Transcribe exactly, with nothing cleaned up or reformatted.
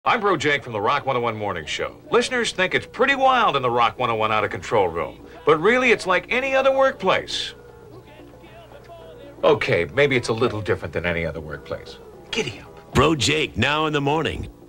I'm Bro Jake from the Rock one oh one Morning Show. Listeners think it's pretty wild in the Rock one oh one Out of Control room, but really it's like any other workplace. Okay, maybe it's a little different than any other workplace. Giddy up. Bro Jake, now in the morning.